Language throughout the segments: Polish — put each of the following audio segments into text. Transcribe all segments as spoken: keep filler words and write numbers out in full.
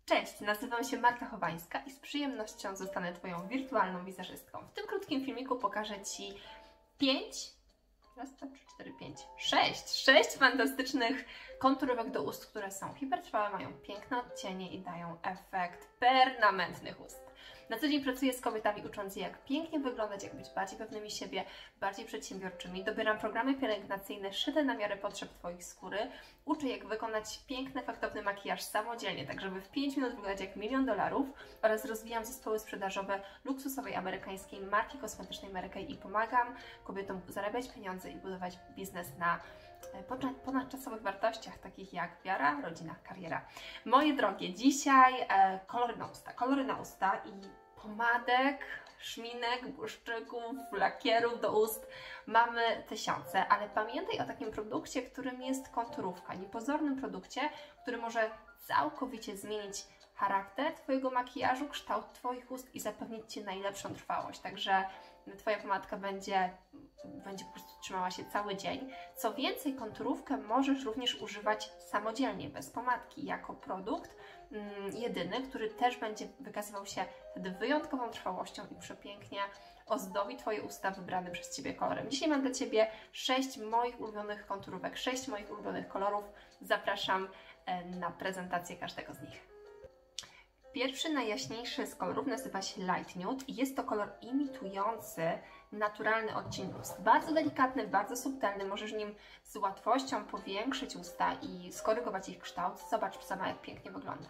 Cześć, nazywam się Marta Chowańska i z przyjemnością zostanę Twoją wirtualną wizerzystką. W tym krótkim filmiku pokażę Ci pięć, raz, dwa, trzy, cztery, pięć, sześć, sześć fantastycznych konturówek do ust, które są hipertrwałe, mają piękne odcienie i dają efekt permanentnych ust. Na co dzień pracuję z kobietami, ucząc je, jak pięknie wyglądać, jak być bardziej pewnymi siebie, bardziej przedsiębiorczymi. Dobieram programy pielęgnacyjne szyte na miarę potrzeb Twojej skóry. Uczę, jak wykonać piękny, efektowny makijaż samodzielnie, tak żeby w pięć minut wyglądać jak milion dolarów, oraz rozwijam zespoły sprzedażowe luksusowej amerykańskiej marki kosmetycznej Mary Kay i pomagam kobietom zarabiać pieniądze i budować biznes na ponadczasowych wartościach, takich jak wiara, rodzina, kariera. Moje drogie, dzisiaj e, kolory na usta, kolory na usta i pomadek, szminek, błyszczyków, lakierów do ust mamy tysiące, ale pamiętaj o takim produkcie, którym jest konturówka, niepozornym produkcie, który może całkowicie zmienić charakter Twojego makijażu, kształt Twoich ust i zapewnić Ci najlepszą trwałość. Także Twoja pomadka będzie, będzie po prostu trzymała się cały dzień. Co więcej, konturówkę możesz również używać samodzielnie, bez pomadki, jako produkt mm, jedyny, który też będzie wykazywał się wtedy wyjątkową trwałością i przepięknie ozdobi Twoje usta wybranym przez Ciebie kolorem. Dzisiaj mam dla Ciebie sześć moich ulubionych konturówek, sześć moich ulubionych kolorów. Zapraszam na prezentację każdego z nich. Pierwszy, najjaśniejszy z kolorów nazywa się Light Nude i jest to kolor imitujący naturalny odcień ust. Bardzo delikatny, bardzo subtelny, możesz nim z łatwością powiększyć usta i skorygować ich kształt. Zobacz sama, jak pięknie wygląda.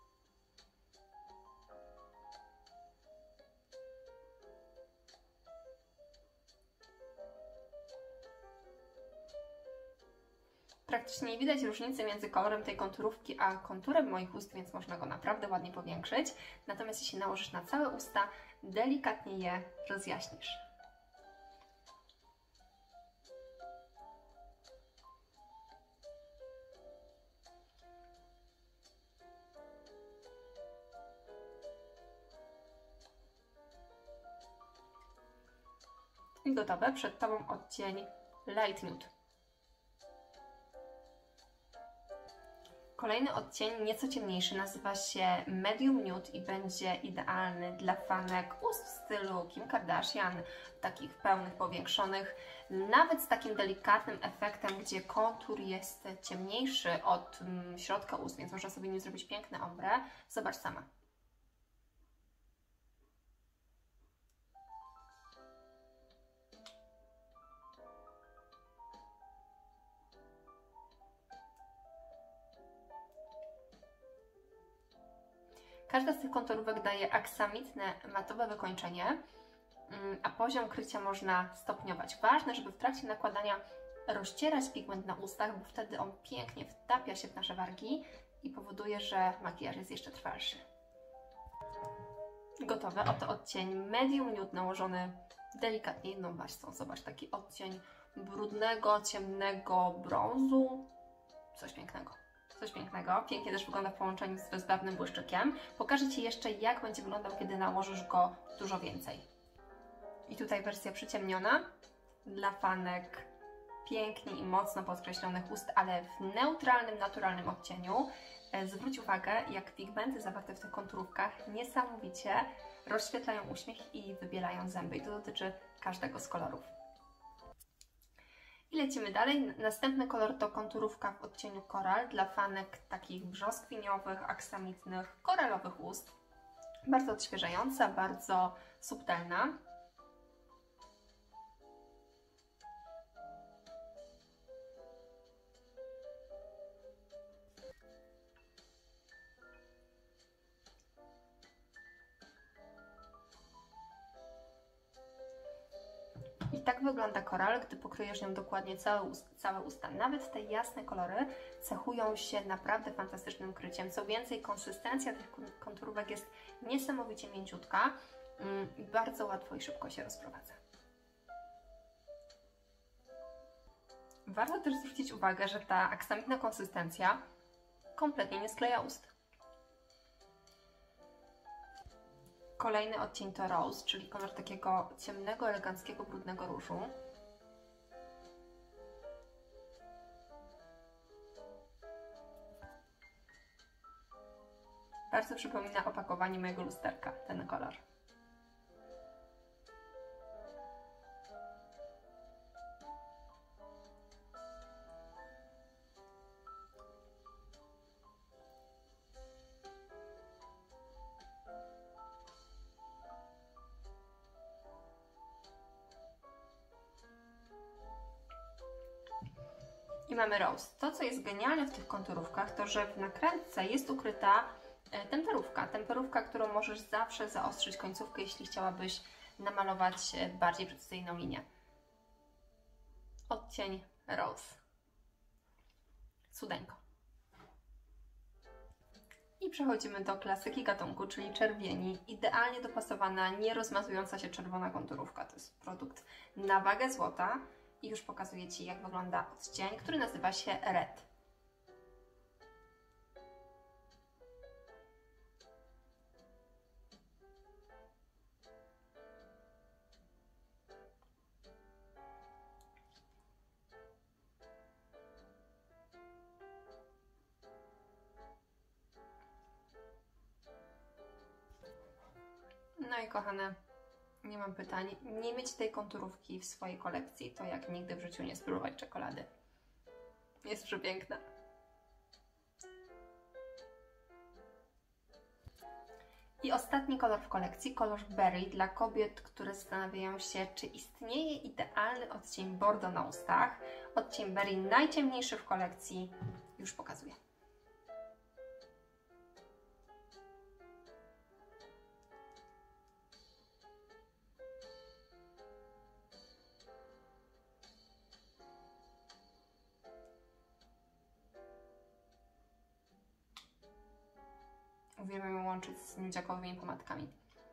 Praktycznie nie widać różnicy między kolorem tej konturówki a konturem moich ust, więc można go naprawdę ładnie powiększyć. Natomiast jeśli nałożysz na całe usta, delikatnie je rozjaśnisz. I gotowe. Przed Tobą odcień Light Nude. Kolejny odcień, nieco ciemniejszy, nazywa się Medium Nude i będzie idealny dla fanek ust w stylu Kim Kardashian, takich pełnych, powiększonych, nawet z takim delikatnym efektem, gdzie kontur jest ciemniejszy od mm, środka ust, więc można sobie nim zrobić piękne ombre. Zobacz sama. Każda z tych konturówek daje aksamitne, matowe wykończenie, a poziom krycia można stopniować. Ważne, żeby w trakcie nakładania rozcierać pigment na ustach, bo wtedy on pięknie wtapia się w nasze wargi i powoduje, że makijaż jest jeszcze trwalszy. Gotowe. Oto odcień Medium Nude nałożony delikatnie jedną warstwą. Zobacz, taki odcień brudnego, ciemnego brązu. Coś pięknego. Coś pięknego. Pięknie też wygląda w połączeniu z bezbarwnym błyszczykiem. Pokażę Ci jeszcze, jak będzie wyglądał, kiedy nałożysz go dużo więcej. I tutaj wersja przyciemniona dla fanek pięknie i mocno podkreślonych ust, ale w neutralnym, naturalnym odcieniu. Zwróć uwagę, jak pigmenty zawarte w tych konturówkach niesamowicie rozświetlają uśmiech i wybielają zęby. I to dotyczy każdego z kolorów. I lecimy dalej. Następny kolor to konturówka w odcieniu koral dla fanek takich brzoskwiniowych, aksamitnych, koralowych ust. Bardzo odświeżająca, bardzo subtelna. I tak wygląda koral, gdy pokryjesz nią dokładnie całe, ust, całe usta. Nawet te jasne kolory cechują się naprawdę fantastycznym kryciem. Co więcej, konsystencja tych konturówek jest niesamowicie mięciutka i bardzo łatwo i szybko się rozprowadza. Warto też zwrócić uwagę, że ta aksamitna konsystencja kompletnie nie skleja ust. Kolejny odcień to Rose, czyli kolor takiego ciemnego, eleganckiego, brudnego różu. Bardzo przypomina opakowanie mojego lusterka, ten kolor. I mamy Rose. To, co jest genialne w tych konturówkach, to że w nakrętce jest ukryta temperówka. Temperówka, którą możesz zawsze zaostrzyć końcówkę, jeśli chciałabyś namalować bardziej precyzyjną linię. Odcień Rose. Cudeńko. I przechodzimy do klasyki gatunku, czyli czerwieni. Idealnie dopasowana, nierozmazująca się czerwona konturówka. To jest produkt na wagę złota. I już pokazuję Ci, jak wygląda odcień, który nazywa się Red. No i kochane, nie mam pytań. Nie mieć tej konturówki w swojej kolekcji to jak nigdy w życiu nie spróbować czekolady. Jest przepiękna. I ostatni kolor w kolekcji, kolor Berry dla kobiet, które zastanawiają się, czy istnieje idealny odcień bordo na ustach. Odcień Berry najciemniejszy w kolekcji już pokazuję. Uwielbiam ją łączyć z nudziakowymi pomadkami.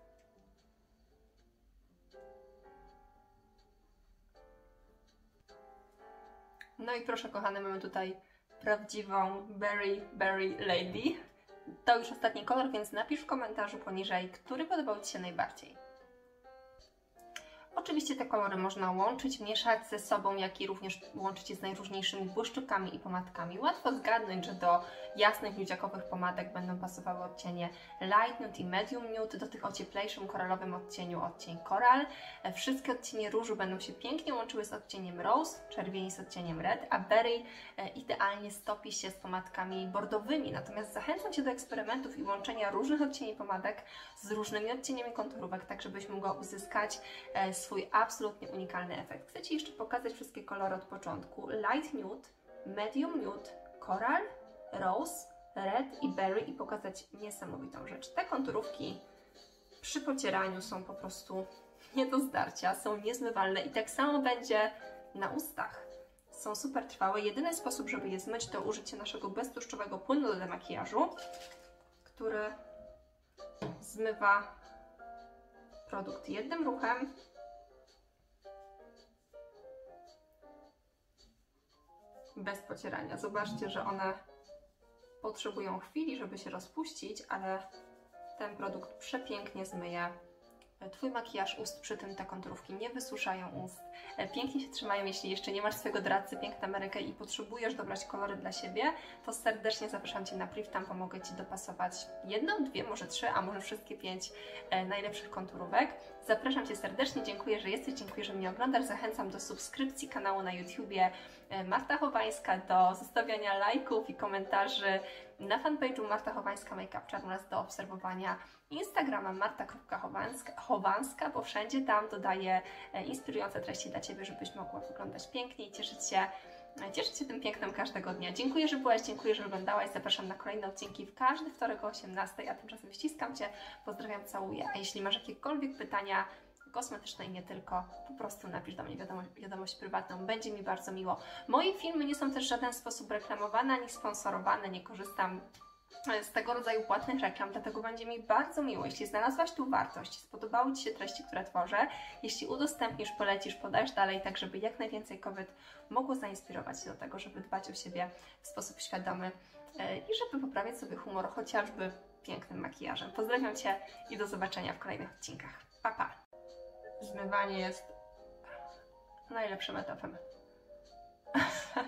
No i proszę kochane, mamy tutaj prawdziwą Berry Berry Lady. To już ostatni kolor, więc napisz w komentarzu poniżej, który podobał Ci się najbardziej. Oczywiście te kolory można łączyć, mieszać ze sobą, jak i również łączyć je z najróżniejszymi błyszczykami i pomadkami. Łatwo zgadnąć, że do jasnych nudziakowych pomadek będą pasowały odcienie Light Nude i Medium Nude, do tych o cieplejszym koralowym odcieniu odcień Coral. Wszystkie odcienie różu będą się pięknie łączyły z odcieniem Rose, czerwieni z odcieniem Red, a Berry idealnie stopi się z pomadkami bordowymi. Natomiast zachęcam Cię do eksperymentów i łączenia różnych odcieni pomadek z różnymi odcieniami konturówek, tak żebyś mogła uzyskać swój absolutnie unikalny efekt. Chcę Ci jeszcze pokazać wszystkie kolory od początku. Light Nude, Medium Nude, Coral, Rose, Red i Berry i pokazać niesamowitą rzecz. Te konturówki przy pocieraniu są po prostu nie do zdarcia, są niezmywalne i tak samo będzie na ustach. Są super trwałe. Jedyny sposób, żeby je zmyć, to użycie naszego beztłuszczowego płynu do demakijażu, który zmywa produkt jednym ruchem. Bez pocierania. Zobaczcie, że one potrzebują chwili, żeby się rozpuścić, ale ten produkt przepięknie zmyje Twój makijaż ust, przy tym te konturówki nie wysuszają ust. Pięknie się trzymają, jeśli jeszcze nie masz swojego doradcy Piękna Amerykę i potrzebujesz dobrać kolory dla siebie, to serdecznie zapraszam Cię na priv, tam pomogę Ci dopasować jedną, dwie, może trzy, a może wszystkie pięć e, najlepszych konturówek. Zapraszam Cię serdecznie, dziękuję, że jesteś, dziękuję, że mnie oglądasz. Zachęcam do subskrypcji kanału na YouTubie Marta Chowańska, do zostawiania lajków i komentarzy na fanpage'u Marta Chowańska Make Up Charm oraz do obserwowania Instagrama marta kropka chowanska, bo wszędzie tam dodaję inspirujące treści dla Ciebie, żebyś mogła wyglądać pięknie i cieszyć się, cieszyć się tym pięknem każdego dnia. Dziękuję, że byłaś, dziękuję, że oglądałaś. Zapraszam na kolejne odcinki w każdy wtorek o osiemnastej, a tymczasem ściskam Cię, pozdrawiam, całuję. A jeśli masz jakiekolwiek pytania kosmetyczne i nie tylko, po prostu napisz do mnie wiadomość, wiadomość prywatną, będzie mi bardzo miło. Moje filmy nie są też w żaden sposób reklamowane ani sponsorowane, nie korzystam z tego rodzaju płatnych reklam, dlatego będzie mi bardzo miło, jeśli znalazłaś tu wartość, spodobały Ci się treści, które tworzę, jeśli udostępnisz, polecisz, podasz dalej, tak żeby jak najwięcej kobiet mogło zainspirować się do tego, żeby dbać o siebie w sposób świadomy i żeby poprawiać sobie humor chociażby pięknym makijażem. Pozdrawiam Cię i do zobaczenia w kolejnych odcinkach. Pa, pa! Zmywanie jest najlepszym etapem.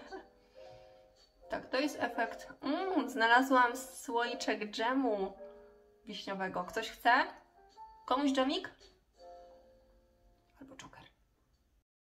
Tak, to jest efekt. Mm, znalazłam słoiczek dżemu. wiśniowego. Ktoś chce? Komuś dżemik?